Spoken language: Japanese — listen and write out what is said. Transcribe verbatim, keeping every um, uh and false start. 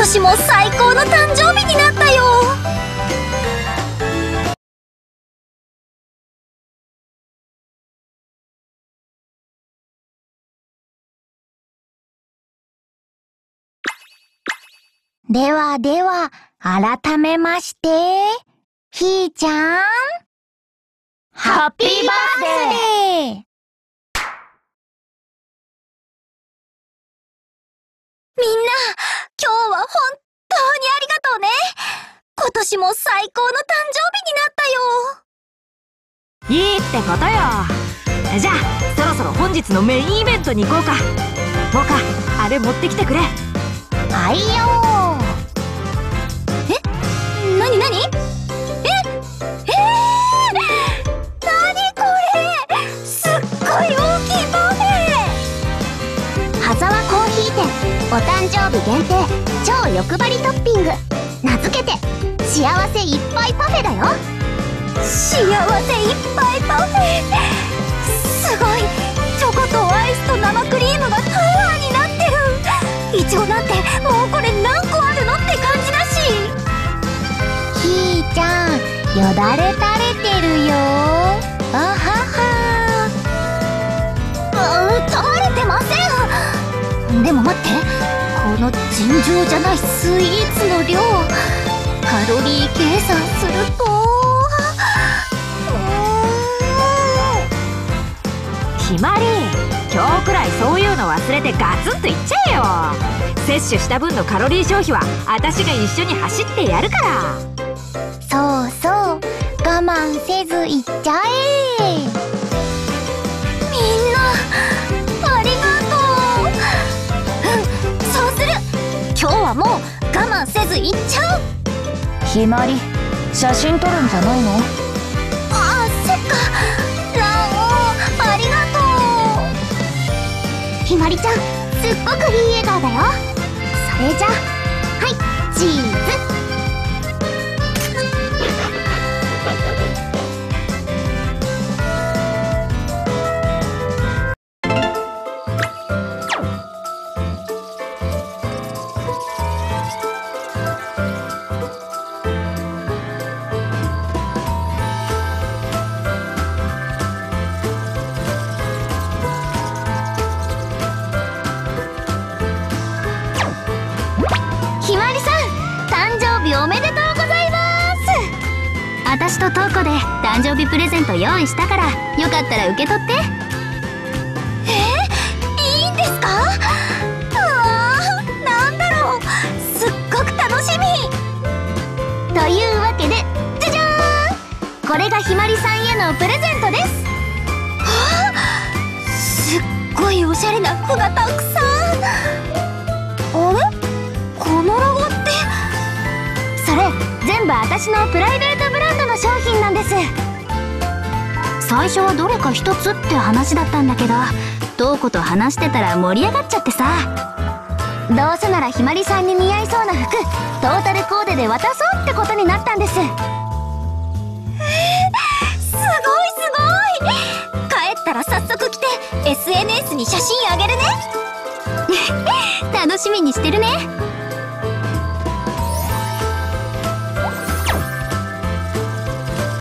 年も最高の誕生日になったよ。ではでは、改めまして、ひーちゃん、ハッピーバースデー！みんな、今日は本当にありがとうね。今年も最高の誕生日になったよ。 いいってことよ。じゃあ、そろそろ本日のメインイベントに行こうか。モカ、あれ持ってきてくれ。 はいよー。え？なになに？え？えー、なにこれ？すっごい大きいパフェ！羽沢コーヒー店お誕生日限定超欲張りトッピング、名付けて幸せいっぱいパフェだよ。幸せいっぱいパフェ、すごい。チョコとアイスと生クリームがタワーになってる。いちごなんてもうこれ何個あるのって感じだし。ひーちゃん、よだれ垂れてるよ。あはは。うー、垂れてません。でも待って、この尋常じゃないスイーツの量、カロリー計算すると、 ひまり、今日くらいそういうの忘れてガツンといっちゃえよ。摂取した分のカロリー消費は私が一緒に走ってやるから。 そうそう、我慢せずいっちゃえ。みんなありがとう。うん、そうする。今日はもう我慢せずいっちゃう。 ひまり、写真撮るんじゃないの？ ああ、そっか。ラオウ、ありがとう。ひまりちゃん、すっごくいい笑顔だよ。それじゃあ、はい、チーズ。ひまりさん、誕生日おめでとうございます。私とトウコで誕生日プレゼント用意したから、よかったら受け取って。えー、いいんですか？うわー、なんだろう、すっごく楽しみ。というわけで、じゃじゃーん、これがひまりさんへのプレゼントです。はあ、すっごいおしゃれな服がたくさん。あれ？このロゴって、それ全部私のプライベートブランドの商品なんです。最初はどれか一つって話だったんだけど、トウコと話してたら盛り上がっちゃってさ、どうせならひまりさんに似合いそうな服トータルコーデで渡そうってことになったんです。えー、すごいすごい。帰ったら早速着て エスエヌエス に写真あげるね。楽しみにしてるね。